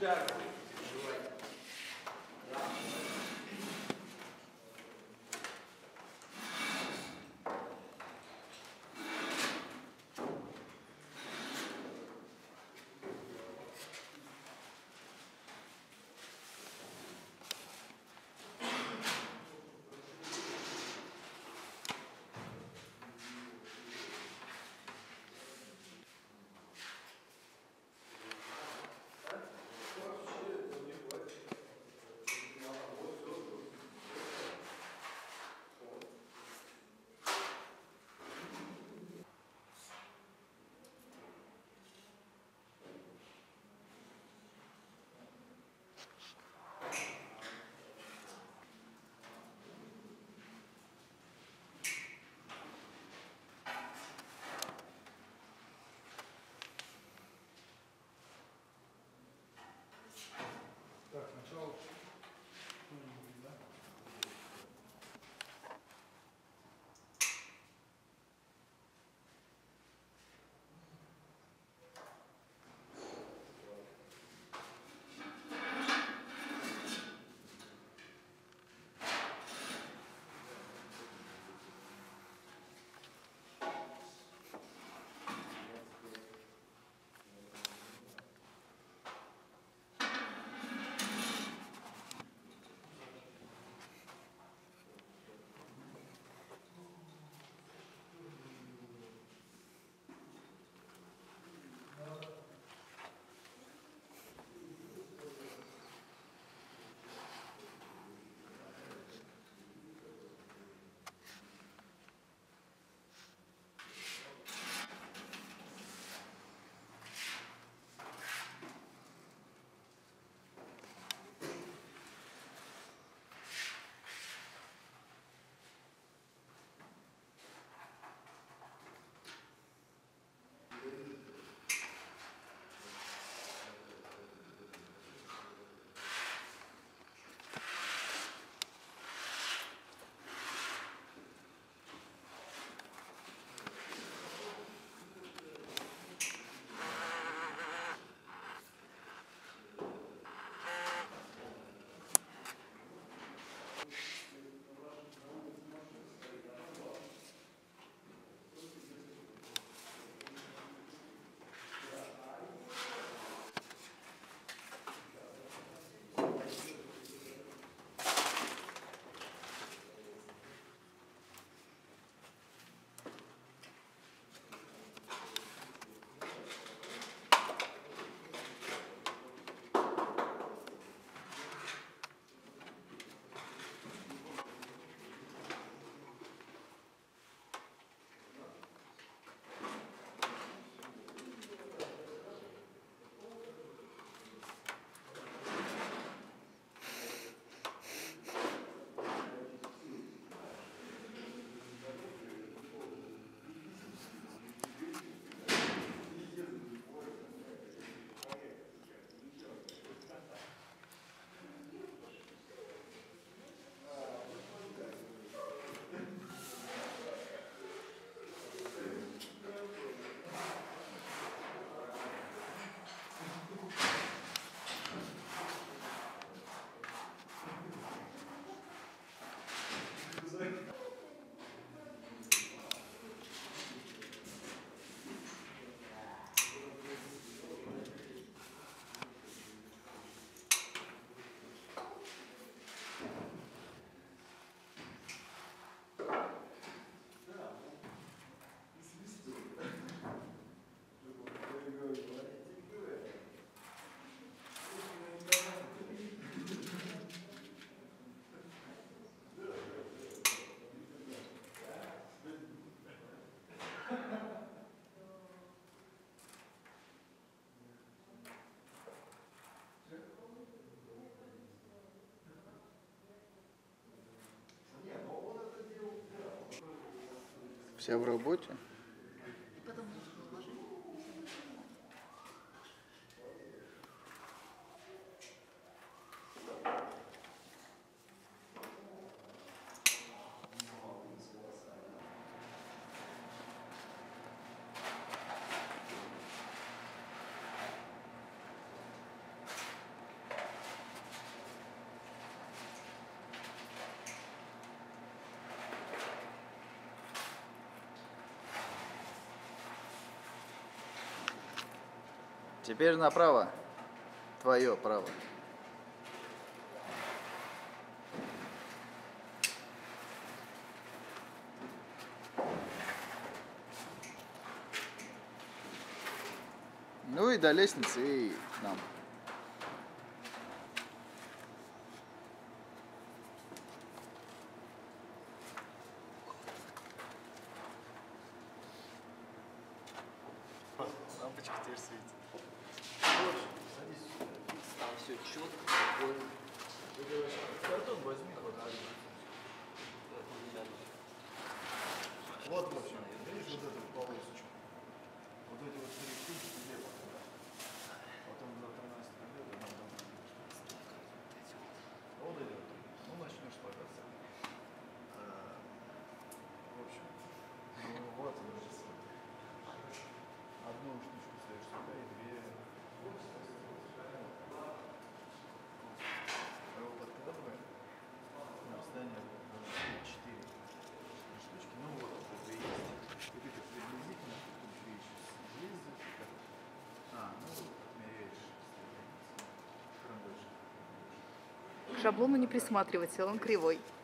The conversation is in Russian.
Вся в работе? Теперь направо. Твое право. Ну и до лестницы, и к нам. Лампочка теперь светит. Садись. Там все четко, спокойно. Ты говоришь, картон возьми, хватает. Вот, в общем, видишь вот эту полосочку? Вот эти вот коррективы слева. Потом завтра Настя придет, и нам там вот эти вот. Ну, начнешь пока сам. В общем, ну вот он уже свой. Одну штучку ставишь сюда и две. Мы его подкладываем на расстояние 4 штучки. Ну вот, это и есть. И ты как приблизительно, тут видишь, есть как. Ну вот, отмеряешь. Прям больше. К шаблону не присматривайся, он кривой.